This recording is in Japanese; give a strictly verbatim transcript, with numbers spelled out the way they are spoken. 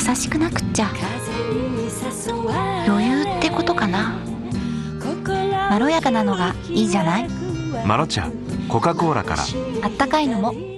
しくなくっちゃ。余裕ってことかな。まろやかなのがいいじゃない。 マロ茶コカ・コーラから。 あったかいのも